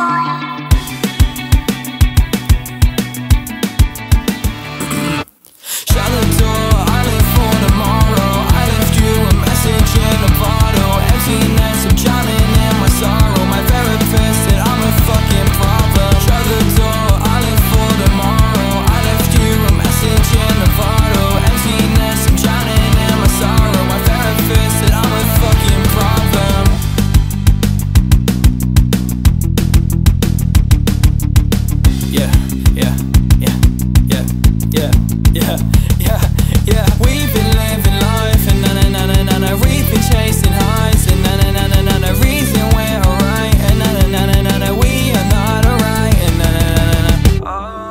We've been living life and na-na-na-na-na. We've been chasing highs and na-na-na-na-na. Reason we're alright and na-na-na-na-na. We are not alright and na-na-na-na-na.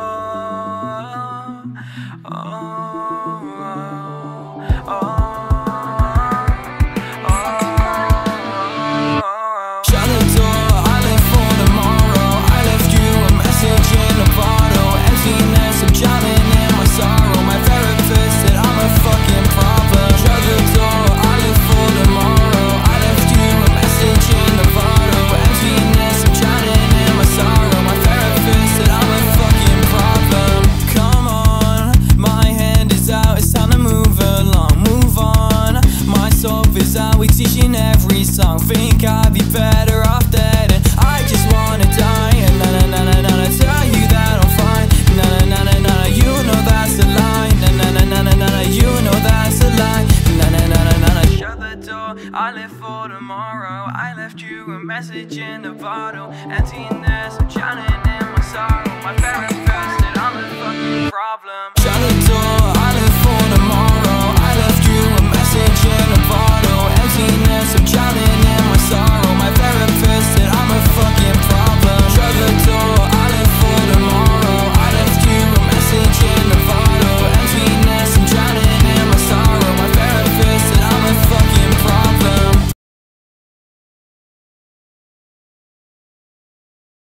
Shut the door, I live for tomorrow. I left you a message in a bottle. Emptiness, I'm drowning in my sorrow. My therapist said I'm a fucking problem. Shut the door, I live for tomorrow. I left you a message in a bottle. Emptiness, I'm drowning in my sorrow. My therapist said I'm a fucking problem. Come on, my hand is out, it's time to move along. Move on, my soul is out, we teaching every song. Think I'd be better off dead, and I just wanna die. And na-na-na-na-na, tell you that I'm fine. Na-na-na-na-na, you know that's a lie. Na-na-na-na-na, you know that's a lie. Na-na-na-na-na. Shut the door, I live for tomorrow. I left you a message in a bottle. Emptiness, I'm trying